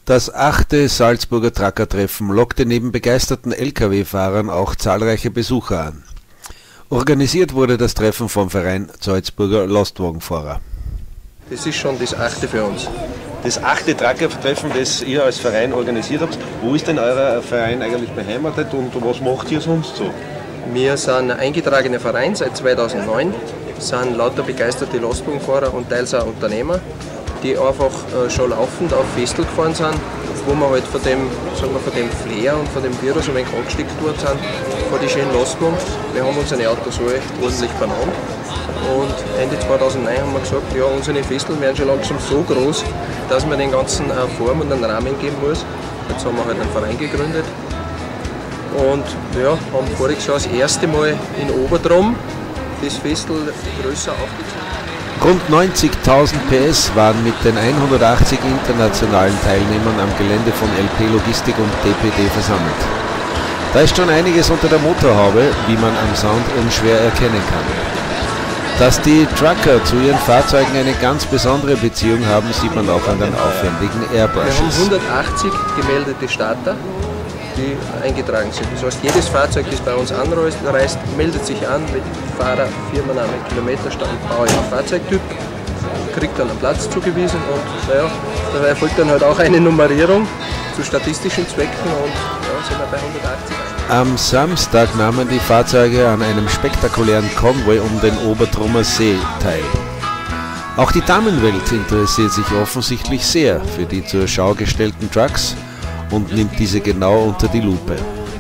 Das 8. Salzburger Trucker-Treffen lockte neben begeisterten Lkw-Fahrern auch zahlreiche Besucher an. Organisiert wurde das Treffen vom Verein Salzburger Lastwagenfahrer. Das ist schon das 8. für uns. Das 8. Trucker-Treffen, das ihr als Verein organisiert habt, wo ist denn euer Verein eigentlich beheimatet und was macht ihr sonst so? Wir sind ein eingetragener Verein seit 2009, sind lauter begeisterte Lastwagenfahrer und teils auch Unternehmer, die einfach schon laufend auf Festel gefahren sind, wo wir halt von dem, sagen wir, von dem Flair und von dem Virus ein wenig angesteckt worden sind, von den schönen Lastwagen. Wir haben unsere Autos alle ordentlich benannt. Und Ende 2009 haben wir gesagt, ja, unsere Festel werden schon langsam so groß, dass man den ganzen eine Form und einen Rahmen geben muss. Jetzt haben wir halt einen Verein gegründet und ja, haben voriges Jahr das erste Mal in Obertrum das Festel größer aufgezogen. Rund 90.000 PS waren mit den 180 internationalen Teilnehmern am Gelände von LP Logistik und DPD versammelt. Da ist schon einiges unter der Motorhaube, wie man am Sound unschwer erkennen kann. Dass die Trucker zu ihren Fahrzeugen eine ganz besondere Beziehung haben, sieht man auch an den aufwendigen Airbrushes. Wir haben 180 gemeldete Starter, die eingetragen sind. Das heißt, jedes Fahrzeug, das bei uns anreist, meldet sich an mit Fahrer, Firmenname, Kilometerstand, Baujahr, Fahrzeugtyp, kriegt dann einen Platz zugewiesen und naja, da erfolgt dann halt auch eine Nummerierung zu statistischen Zwecken und ja, sind wir bei 180. Am Samstag nahmen die Fahrzeuge an einem spektakulären Konvoi um den Obertrummer See teil. Auch die Damenwelt interessiert sich offensichtlich sehr für die zur Schau gestellten Trucks und nimmt diese genau unter die Lupe.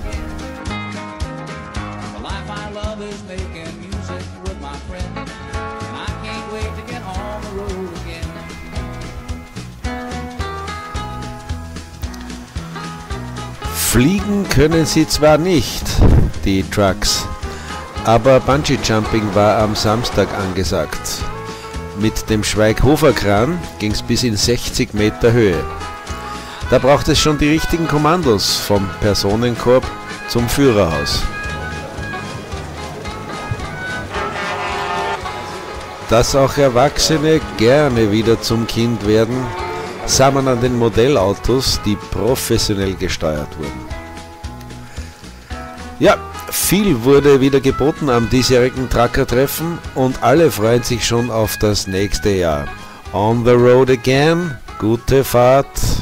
Fliegen können sie zwar nicht, die Trucks, aber Bungee-Jumping war am Samstag angesagt. Mit dem Schweighofer-Kran ging es bis in 60 Meter Höhe. Da braucht es schon die richtigen Kommandos, vom Personenkorb zum Führerhaus. Dass auch Erwachsene gerne wieder zum Kind werden, sah man an den Modellautos, die professionell gesteuert wurden. Ja, viel wurde wieder geboten am diesjährigen Trucker-Treffen und alle freuen sich schon auf das nächste Jahr. On the road again, gute Fahrt!